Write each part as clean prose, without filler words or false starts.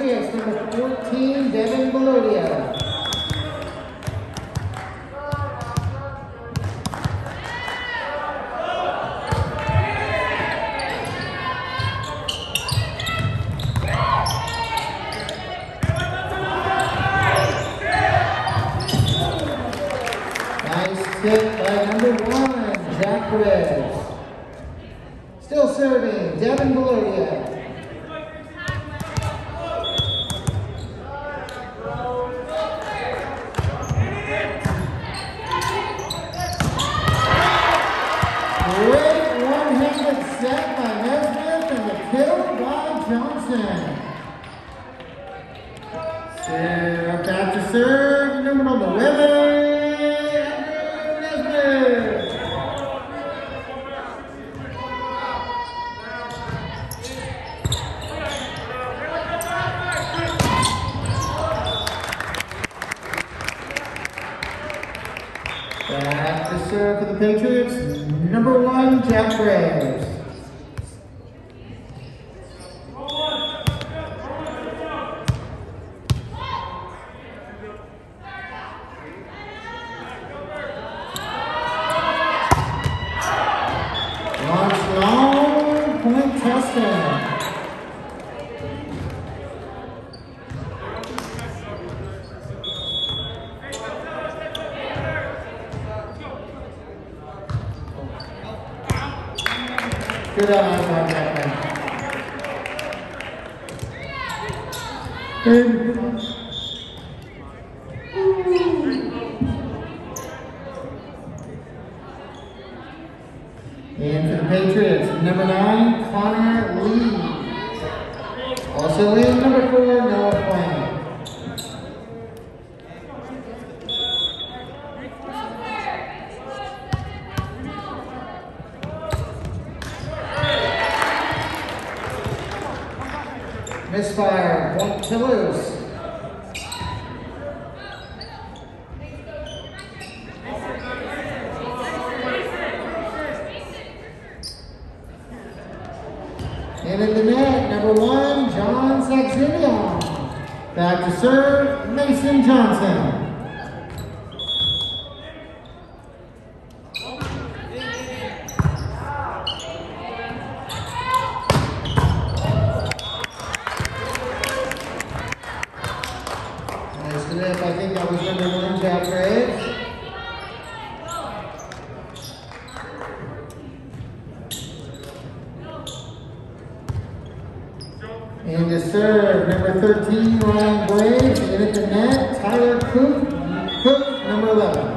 Patriots, number 14, Devin Belodia. Hit by number 1, Jack Perez. Still serving, Devin Belodia. Great one-handed set by Nesbitt and the kill by Johnson. Serve back to serve, number 11. Back to serve for the Patriots, number 1, Jack Graves. Launch long, point testing. Good on that man. And for the Patriots, number 9, Connor Lee. Also in number 4, Noah Plain. Misfire, point to lose. And in the net, number 1, John Saxenion. Back to serve, Mason Johnson. I think that was number 1, Jack Graves. And to serve, number 13, Ryan Graves. And at the net, Tyler Cook, number 11.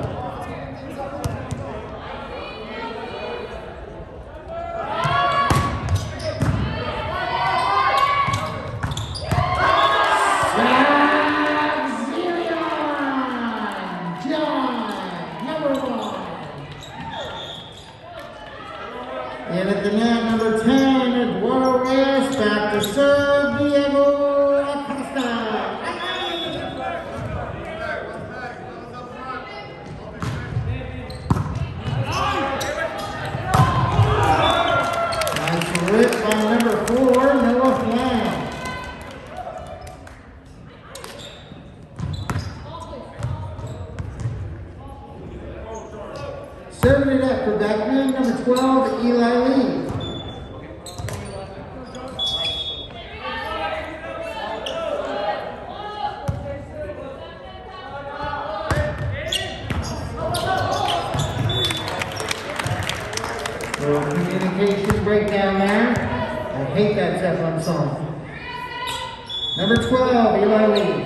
And at the net, number 10, Eduardo Reyes, back to serve, Diego Acosta. Nice rip by number 4, Noah Flam. Serving it up for Beckman, number 12, Eli Lee. Little communication breakdown there. I hate that Zeppelin song. Number 12, Eli Lee.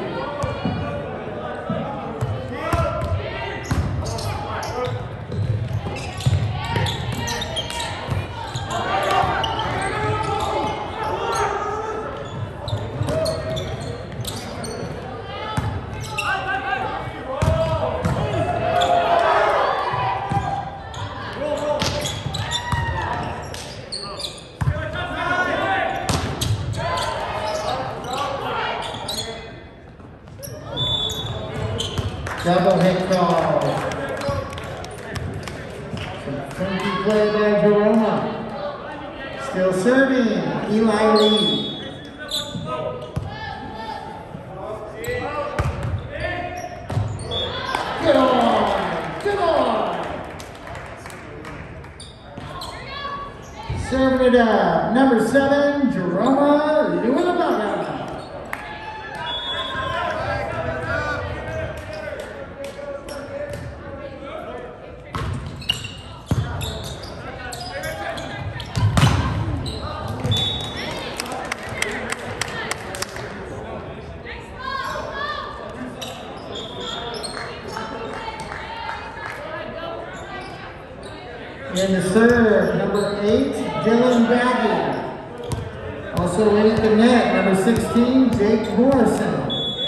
Double hit call. Some funky play by Jeroma. Still serving, Eli Lee. it up, number 7, Jeroma Luilabaga. In the serve, number 8, Dylan Baggy. Also in at the net, number 16, Jake Morrison.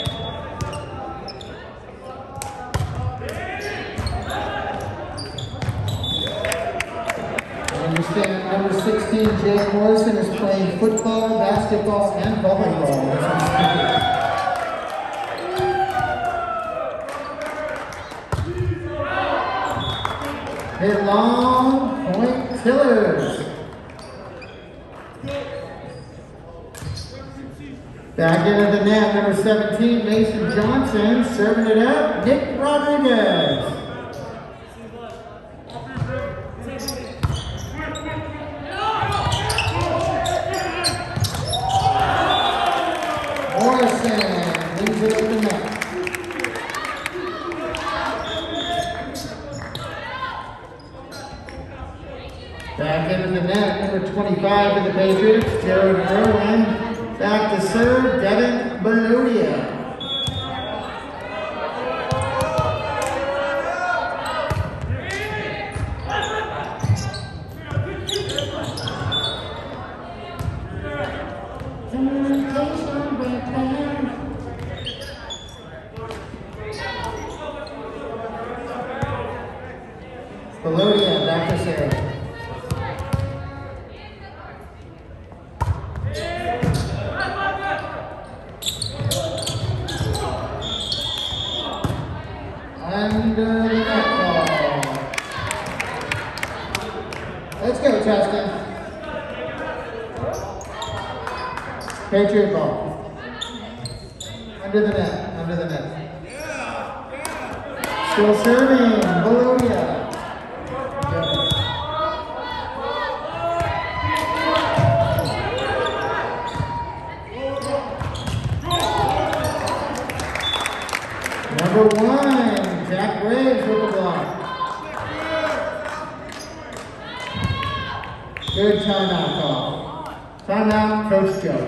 I understand number 16, Jake Morrison, is playing football, basketball, and volleyball. Hit long, point Tillers. Back into the net, number 17, Mason Johnson, serving it up, Nick Rodriguez. Morrison leaves it at the net. Back into the net, number 25 for the Patriots, Jared Irwin. Back to serve, Devin Belodia. Belodia, back to serve. Under the net ball. Let's go, Justin. Patriot ball. Under the net, under the net. Still serving, Belodia. Number 1, Jack Graves with the block. Good timeout call. Timeout, Coach Joe.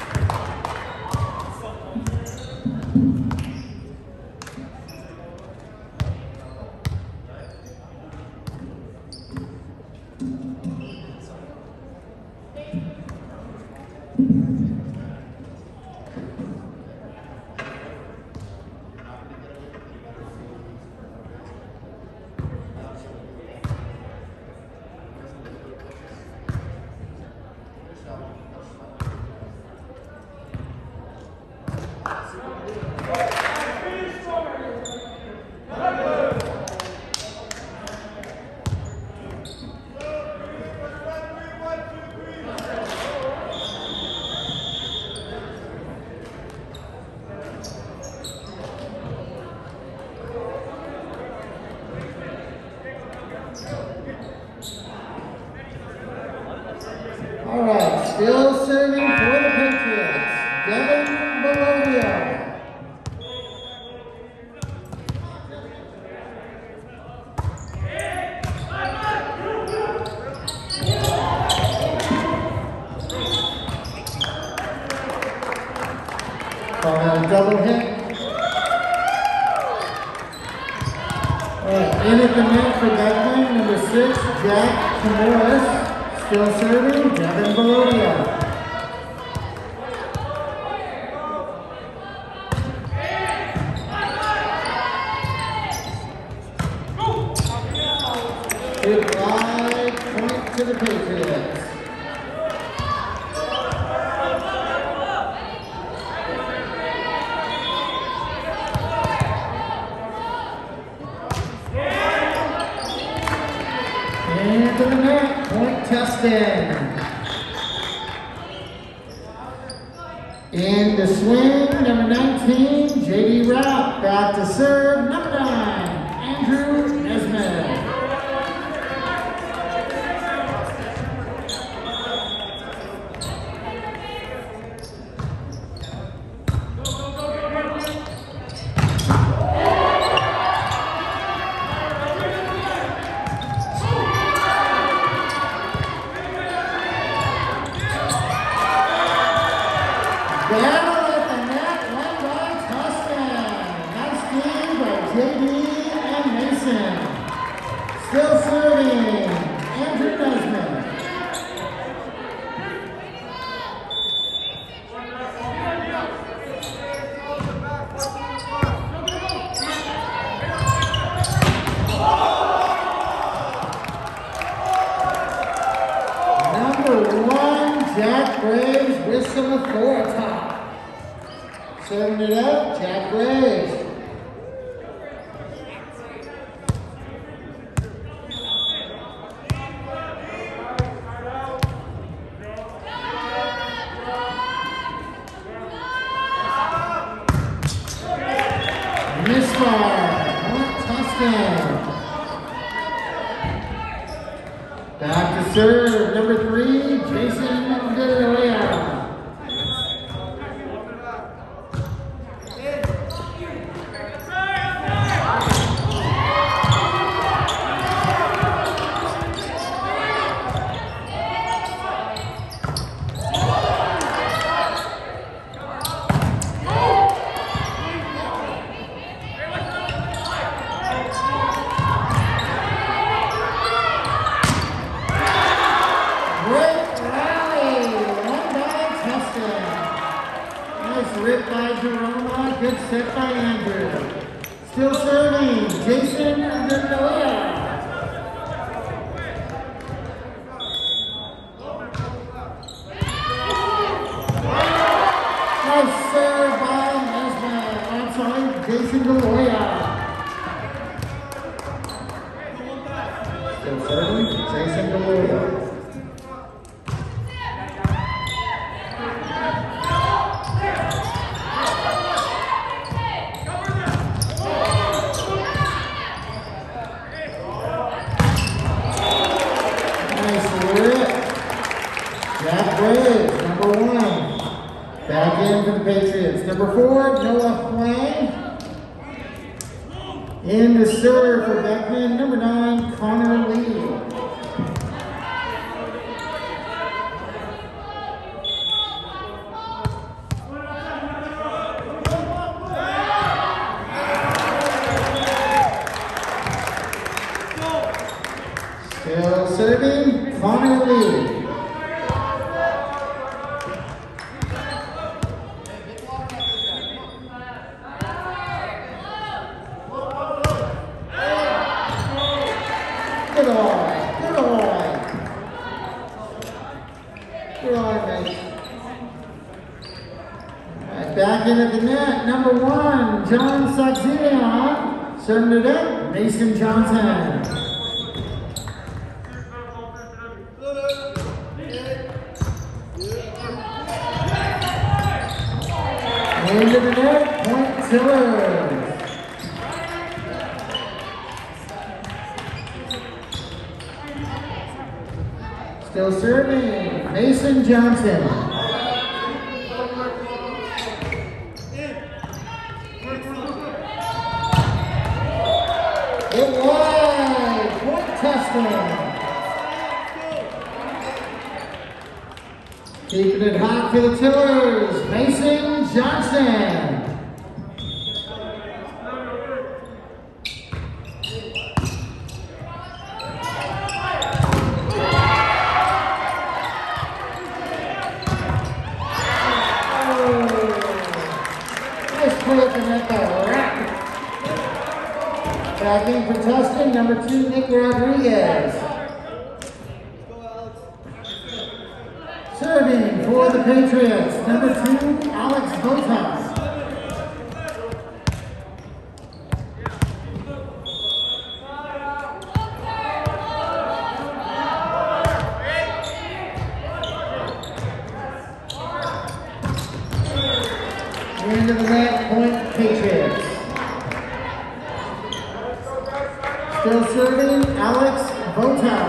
All right, still serving for the Patriots, Devin Belodia. On a double hit. All right, in at the net for Beckman, number 6, Jack Morris. Still serving, Devin Belodia. Good wide point to the Patriots. Into the net, point Tustin. In the swing, number 19, J.D. Rapp. Back to serve, number 9, Andrew Nesmith. Battle at the net, won by Tustin. Nice game by JD and Mason. Still serving, Andrew Nesmith. Jack Graves with some authority. Serving it up, Jack Graves. Misfire, Tustin. Back to serve, number 3, Jason Deloya. Ripped by Jeroma, good set by Andrew. Still serving, Jason Deloya. Nice serve by Nesmith. I'm sorry, Jason Deloya. Still serving, Jason Deloya. Jack Graves, number 1. Back in for the Patriots. Number 4, Noah Flang. In to serve for Beckman, number 9, Connor Lee. Still serving, Connor Lee. Good on, mate. Right, back in at the net, number 1, John Saxenion. Serving it up, Mason Johnson. Into the net, Point Tillers. Still serving, Mason Johnson. It wide, Point Tustin. Keeping it hot for the Tillers, Mason Johnson. Backing for Tustin, number 2, Nick Rodriguez. Serving for the Patriots, number 2, Alex Botas. Into the net, Point Patriots. Still serving, Alex Botas.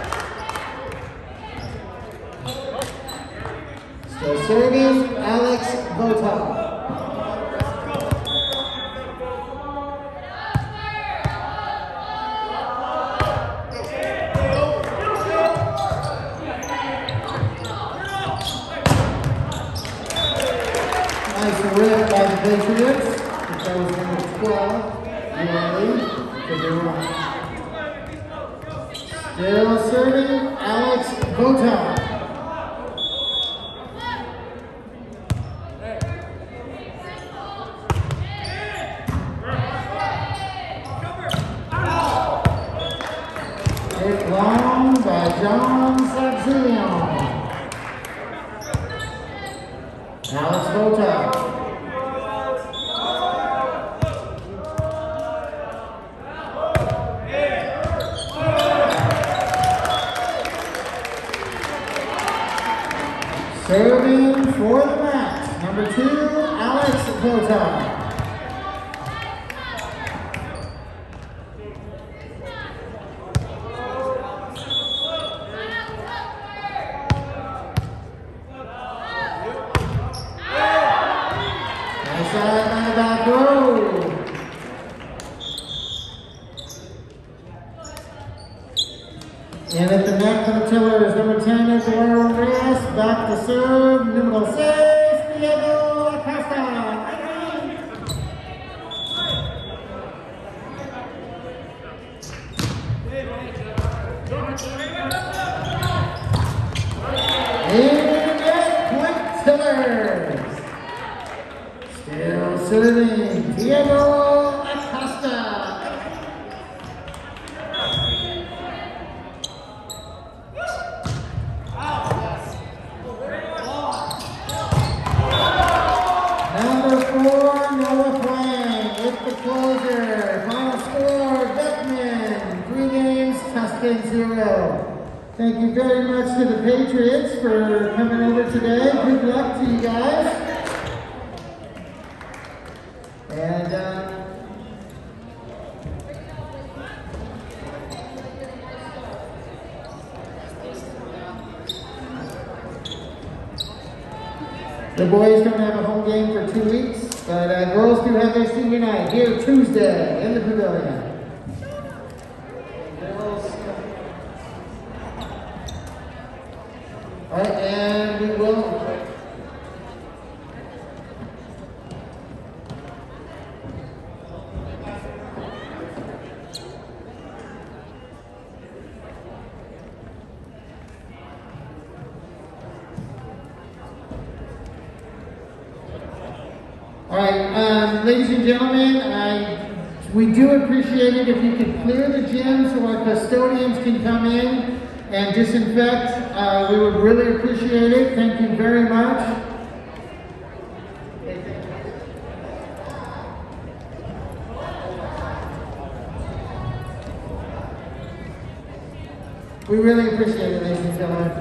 Still serving, Alex Bota. Nice rip by the Patriots. That was number 12. Still serving, Alex Bota. Hit long by John Saxillion. Alex Bota. Serving for the match, number 2, Alex Bota. Nice side on the back row. And at the net for the Tillers, number 10, Eduardo Reyes, back to serve, number 6, Diego Acosta. In net point Tillers. Still serving, Diego Acosta. Number 4, Noah Flang, with the closer. Final score, Beckman, 3 games, Tuscan 0. Thank you very much to the Patriots for coming over today. Good luck to you guys. And the boys don't have a home game for 2 weeks, but girls do have their senior night here Tuesday in the pavilion. All right, and we will. All right, ladies and gentlemen, we do appreciate it if you could clear the gym so our custodians can come in and disinfect. We would really appreciate it. Thank you very much. We really appreciate it, ladies and gentlemen.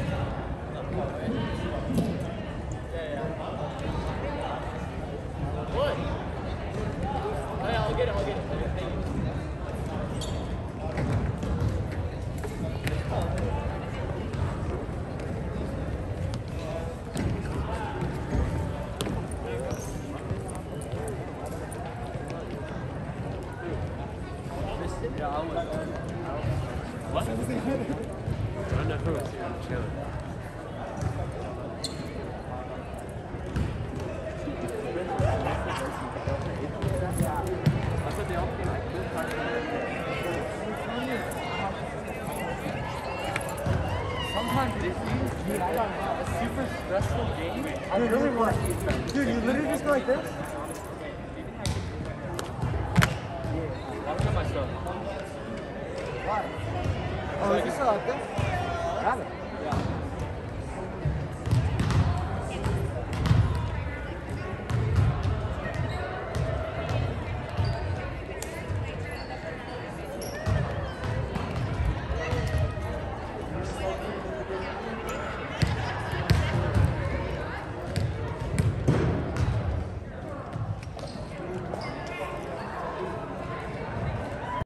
What? I'm not cool. I'm chilling. Sometimes they see, dude, I got a super stressful game. I really want to eat them. Dude, you literally just go like this? I don't know my stuff. Why? Oh, is this like this?